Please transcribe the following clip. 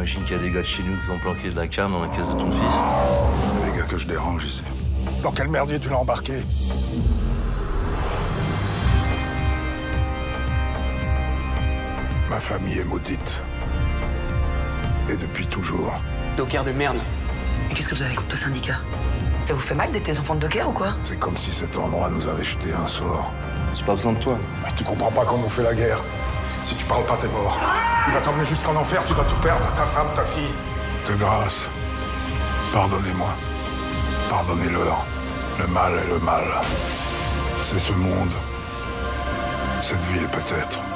J'imagine qu'il y a des gars de chez nous qui ont planqué de la canne dans la caisse de ton fils. Il y a des gars que je dérange ici. Dans quel merdier tu l'as embarqué? Ma famille est maudite. Et depuis toujours. Docker de merde. Mais qu'est-ce que vous avez contre le syndicat? Ça vous fait mal d'être des enfants de docker ou quoi? C'est comme si cet endroit nous avait jeté un sort. J'ai pas besoin de toi. Mais tu comprends pas comment on fait la guerre. Si tu parles pas, t'es mort. Il va t'emmener jusqu'en enfer, tu vas tout perdre, ta femme, ta fille. De grâce, pardonnez-moi. Pardonnez-leur. Le mal est le mal. C'est ce monde. Cette ville peut-être.